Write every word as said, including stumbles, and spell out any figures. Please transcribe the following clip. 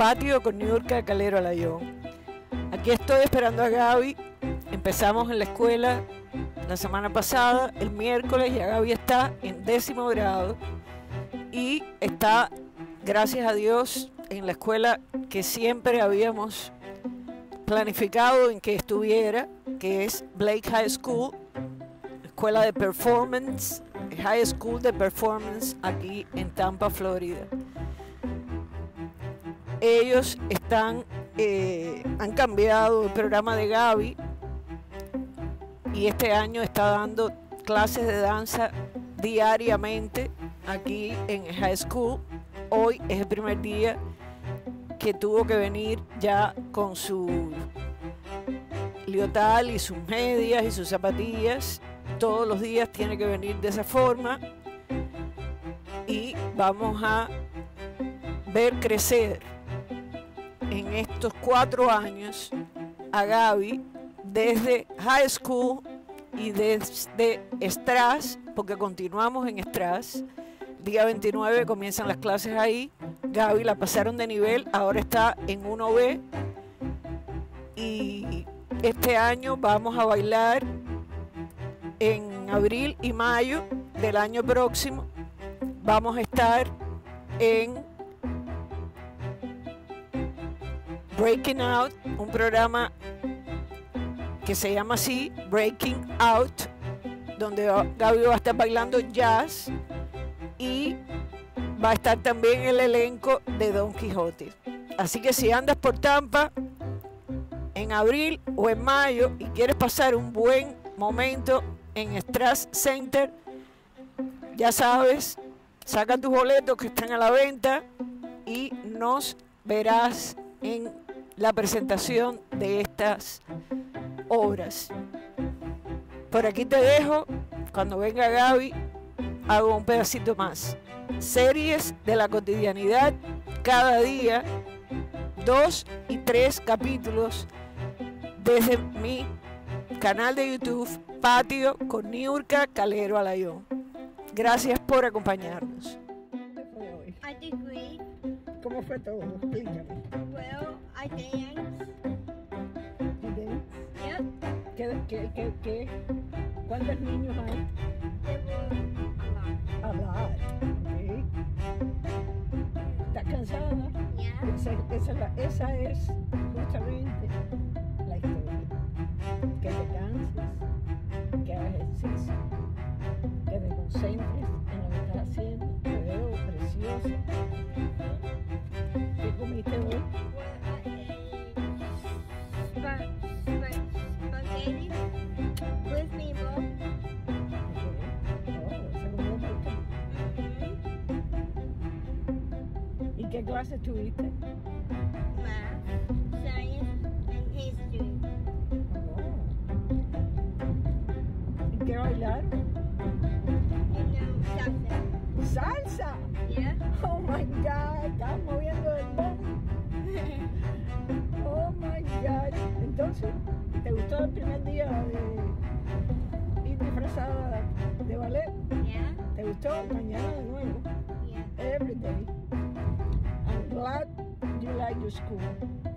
Patio con Niurka Calero Alayón. Aquí estoy esperando a Gaby. Empezamos en la escuela la semana pasada, el miércoles, ya Gaby está en décimo grado y está, gracias a Dios, en la escuela que siempre habíamos planificado en que estuviera, que es Blake High School, escuela de performance, High School de Performance aquí en Tampa, Florida. Ellos están, eh, han cambiado el programa de Gaby y este año está dando clases de danza diariamente aquí en High School. Hoy es el primer día que tuvo que venir ya con su leotal y sus medias y sus zapatillas. Todos los días tiene que venir de esa forma y vamos a ver crecer en estos cuatro años a Gaby desde High School y desde Strass, porque continuamos en Strass. Día veintinueve comienzan las clases ahí. Gaby la pasaron de nivel, ahora está en uno B y este año vamos a bailar en abril y mayo del año próximo. Vamos a estar en Breaking Out, un programa que se llama así, Breaking Out, donde Gaby va a estar bailando jazz y va a estar también el elenco de Don Quijote. Así que si andas por Tampa en abril o en mayo y quieres pasar un buen momento en Strass Center, ya sabes, saca tus boletos que están a la venta y nos verás en la presentación de estas obras. Por aquí te dejo. Cuando venga Gaby hago un pedacito más. Series de la cotidianidad, cada día dos y tres capítulos desde mi canal de YouTube Patio con Niurka Calero Alayón. Gracias por acompañarnos. I did great. ¿Cómo fue todo? Explícame. Well, I danced. ¿Y de- Yep. ¿Qué, qué, qué, qué? ¿Cuántos niños hay? There were a lot. A lot. Okay. ¿Estás cansada? Yeah. Esa, esa, es la- esa es justamente la historia. Que te canses, que hagas ejercicio, que te concentres en lo que estás haciendo. Te veo preciosa. ¿Qué comiste hoy? Well, I ate spa- spa- spaghetti with meatball. Oh, esa comida rica. Mm-hmm. ¿Y qué clase tuviste? Math, science, and history. Oh. ¿Y qué bailar? And um, salsa. ¡Salsa! Yeah. Oh my God, estás moviendo el bombo. Oh my God. Entonces, ¿te gustó el primer día de ir disfrazada de ballet? Yeah. ¿Te gustó? Mañana de nuevo. Yeah. Every day. I'm glad you like your school.